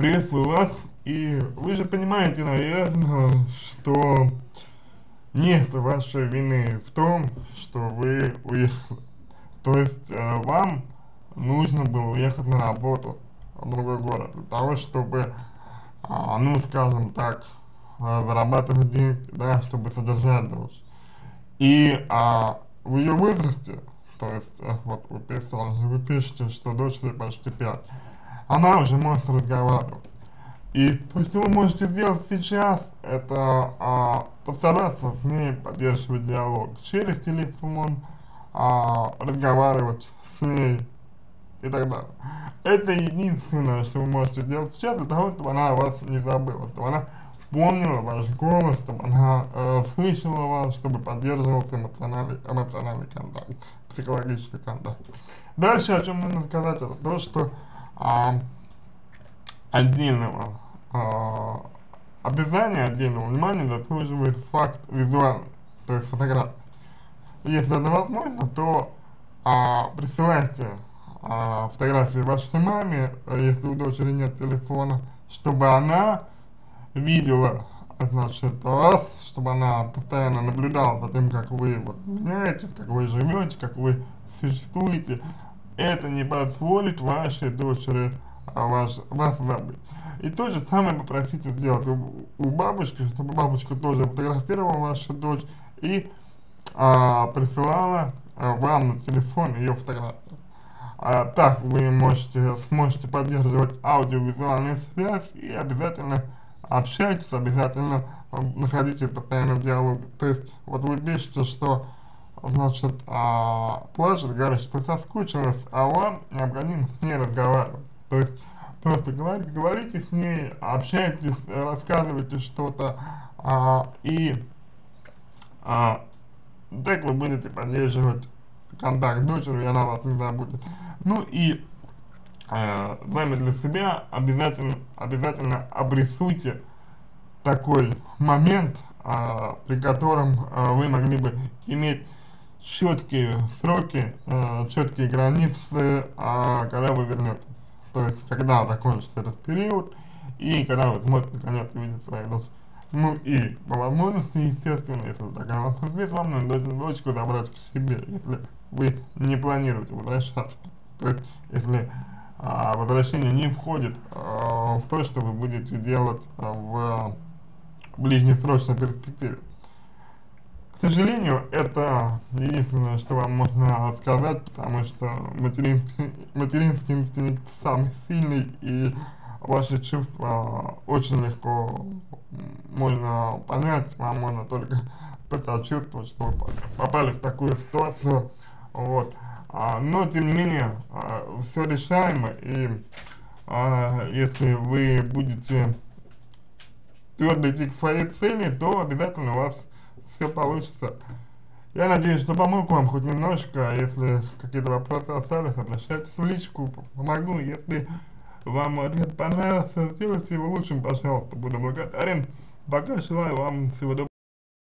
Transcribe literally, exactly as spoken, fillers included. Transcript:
приветствую вас, и вы же понимаете, наверное, что нет вашей вины в том, что вы уехали. То есть э, вам нужно было уехать на работу в другой город для того, чтобы, а, ну, скажем так, а, зарабатывать деньги, да, чтобы содержать дочь. И а, в ее возрасте, то есть, э, вот вы писали, вы пишете, что дочери почти пять, она уже может разговаривать. И то, что вы можете сделать сейчас, это а, постараться с ней поддерживать диалог через телефон, а, разговаривать с ней и так далее. Это единственное, что вы можете сделать сейчас для того, чтобы она вас не забыла, чтобы она помнила ваш голос, чтобы она э, слышала вас, чтобы поддерживался эмоциональный, эмоциональный контакт, психологический контакт. Дальше, о чем нужно сказать, это то, что а, отдельного а, описания, отдельного внимания заслуживает факт визуальный, то есть фотография. Если это возможно, то а, присылайте а, фотографии вашей маме, если у дочери нет телефона, чтобы она видела, значит, вас, чтобы она постоянно наблюдала за тем, как вы вот меняетесь, как вы живете, как вы существуете. Это не позволит вашей дочери а, ваш, вас забыть. И то же самое попросите сделать у, у бабушки, чтобы бабушка тоже фотографировала вашу дочь и а, присылала а, вам на телефон ее фотографию. А, так вы можете, сможете поддерживать аудиовизуальную связь и обязательно общайтесь, обязательно находите постоянно в диалоге. То есть, вот вы пишете, что, значит, а, плачет, говорит, что соскучилась, а вам необходимо с ней разговаривать. То есть, просто говорите, говорите с ней, общайтесь, рассказывайте что-то, а, и а, так вы будете поддерживать контакт с дочерью, и она вас не забудет. Ну и э, сами для себя обязательно, обязательно обрисуйте такой момент, э, при котором э, вы могли бы иметь четкие сроки, э, четкие границы, э, когда вы вернетесь. То есть, когда закончится этот период, и когда вы сможете наконец увидеть свою дочь. Ну и по возможности, естественно, если такая возможность, вам надо дочку забрать к себе, если вы не планируете возвращаться. То есть, если а, возвращение не входит а, в то, что вы будете делать а, в ближнесрочной перспективе. К сожалению, это единственное, что вам можно сказать, потому что материнский, материнский инстинкт самый сильный, и ваши чувства очень легко можно понять, вам можно только посочувствовать, что вы попали в такую ситуацию, вот. А, но, тем не менее, а, все решаемо, и а, если вы будете твердо идти к своей цели, то обязательно у вас все получится. Я надеюсь, что помог вам хоть немножко. Если какие-то вопросы остались, обращайтесь в личку, помогу. Если вам ответ понравился, сделайте его лучшим, пожалуйста, буду благодарен. Пока желаю вам всего доброго.